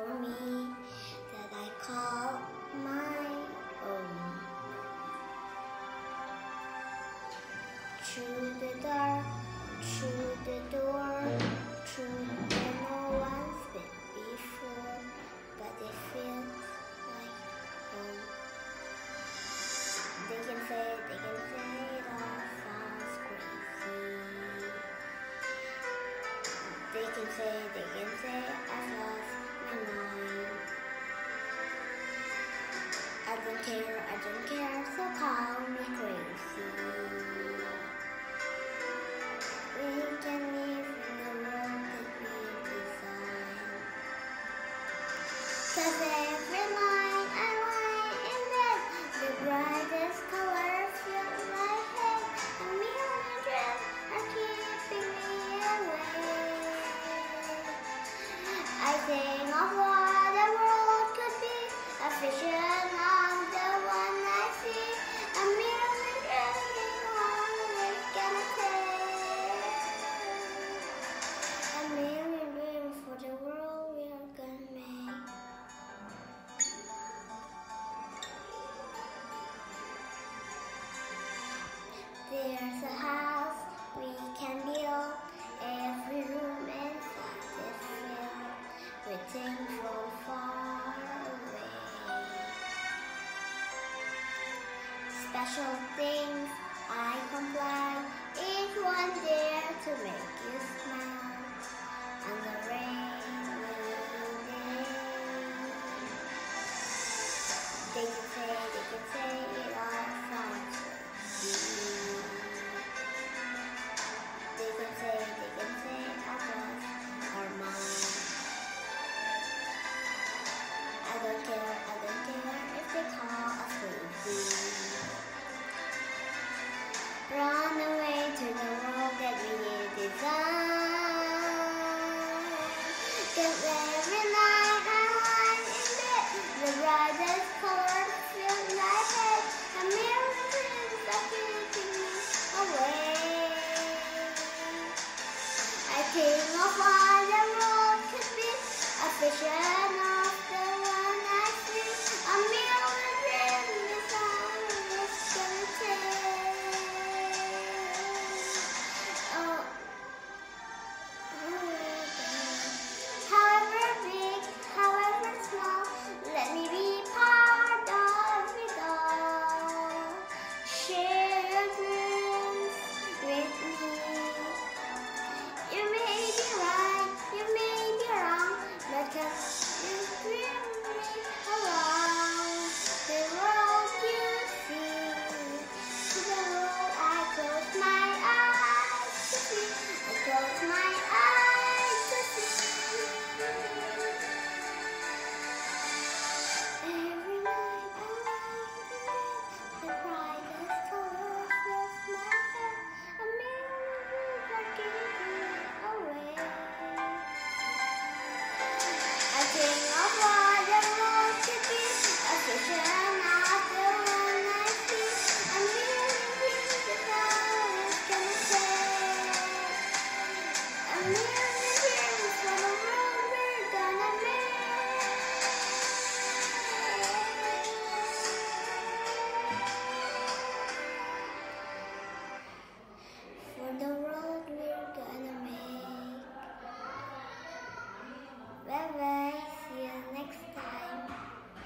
for me that I call my own. Through the dark, through the door, through where no one's been before, but it feels like home. They can say it all sounds crazy. They can say I've lost my mind. I don't care, so call me crazy. We can live in a world that we design. 'Cause every night I lie in bed, the brightest colors fill my head. A million dreams are keeping me awake. I think of what the world could be, a vision of the one I see. A million dreams on we're gonna take. A million dreams for the world we are gonna make. There's a house we can build, every room inside is filled with things from far away. Special things I comply, each one there to make you smile. And the